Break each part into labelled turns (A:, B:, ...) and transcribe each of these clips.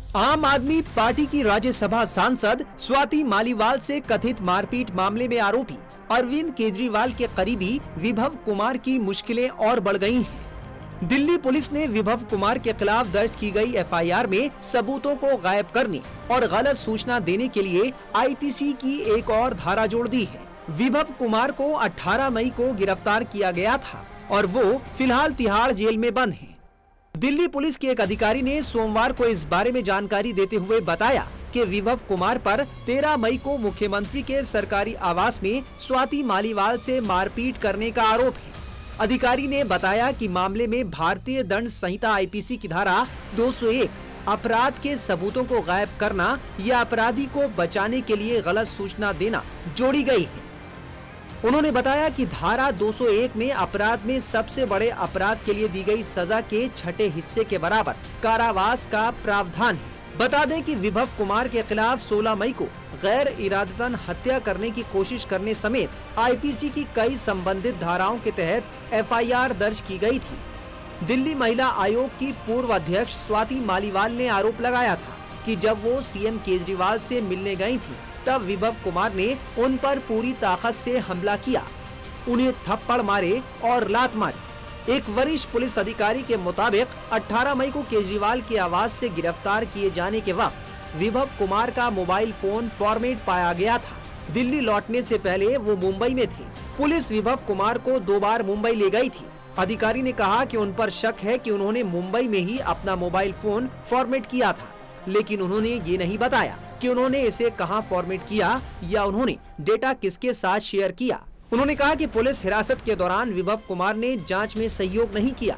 A: आम आदमी पार्टी की राज्यसभा सांसद स्वाति मालीवाल से कथित मारपीट मामले में आरोपी अरविंद केजरीवाल के करीबी विभव कुमार की मुश्किलें और बढ़ गई हैं। दिल्ली पुलिस ने विभव कुमार के खिलाफ दर्ज की गई एफआईआर में सबूतों को गायब करने और गलत सूचना देने के लिए आईपीसी की एक और धारा जोड़ दी है। विभव कुमार को 18 मई को गिरफ्तार किया गया था और वो फिलहाल तिहाड़ जेल में बंद है। दिल्ली पुलिस के एक अधिकारी ने सोमवार को इस बारे में जानकारी देते हुए बताया कि विभव कुमार पर 13 मई को मुख्यमंत्री के सरकारी आवास में स्वाति मालीवाल से मारपीट करने का आरोप है। अधिकारी ने बताया कि मामले में भारतीय दंड संहिता आईपीसी की धारा 201 अपराध के सबूतों को गायब करना या अपराधी को बचाने के लिए गलत सूचना देना जोड़ी गई है। उन्होंने बताया कि धारा 201 में अपराध में सबसे बड़े अपराध के लिए दी गई सजा के छठे हिस्से के बराबर कारावास का प्रावधान है। बता दें कि विभव कुमार के खिलाफ 16 मई को गैर इरादतन हत्या करने की कोशिश करने समेत आईपीसी की कई संबंधित धाराओं के तहत एफआईआर दर्ज की गई थी। दिल्ली महिला आयोग की पूर्व अध्यक्ष स्वाति मालीवाल ने आरोप लगाया था कि जब वो सीएम केजरीवाल से मिलने गई थी तब विभव कुमार ने उन पर पूरी ताकत से हमला किया, उन्हें थप्पड़ मारे और लात मारी। एक वरिष्ठ पुलिस अधिकारी के मुताबिक 18 मई को केजरीवाल के आवास से गिरफ्तार किए जाने के वक्त विभव कुमार का मोबाइल फोन फॉर्मेट पाया गया था। दिल्ली लौटने से पहले वो मुंबई में थे। पुलिस विभव कुमार को 2 बार मुंबई ले गई थी। अधिकारी ने कहा कि उन पर शक है कि उन्होंने मुंबई में ही अपना मोबाइल फोन फॉर्मेट किया था, लेकिन उन्होंने ये नहीं बताया कि उन्होंने इसे कहां फॉर्मेट किया या उन्होंने डेटा किसके साथ शेयर किया। उन्होंने कहा कि पुलिस हिरासत के दौरान विभव कुमार ने जांच में सहयोग नहीं किया।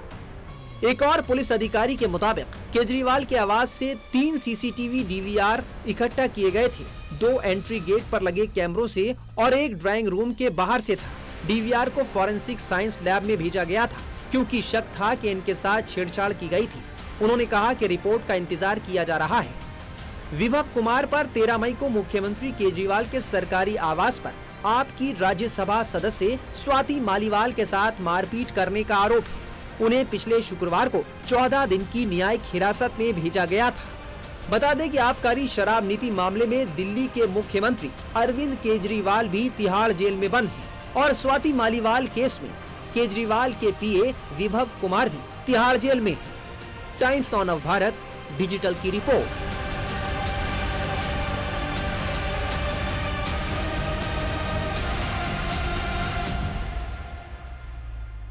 A: एक और पुलिस अधिकारी के मुताबिक केजरीवाल के आवास से 3 सीसीटीवी डीवीआर इकट्ठा किए गए थे। 2 एंट्री गेट पर लगे कैमरों से और एक ड्राइंग रूम के बाहर से था। डीवीआर को फॉरेंसिक साइंस लैब में भेजा गया था क्योंकि शक था कि इनके साथ छेड़छाड़ की गई थी। उन्होंने कहा कि रिपोर्ट का इंतजार किया जा रहा है। विभव कुमार पर 13 मई को मुख्यमंत्री केजरीवाल के सरकारी आवास पर आपकी राज्यसभा सदस्य स्वाति मालीवाल के साथ मारपीट करने का आरोप है। उन्हें पिछले शुक्रवार को 14 दिन की न्यायिक हिरासत में भेजा गया था। बता दें कि आबकारी शराब नीति मामले में दिल्ली के मुख्यमंत्री अरविंद केजरीवाल भी तिहाड़ जेल में बंद हैं और स्वाति मालीवाल केस में केजरीवाल के पीए विभव कुमार भी तिहाड़ जेल में हैं। टाइम्स नाउ नव भारत डिजिटल की रिपोर्ट।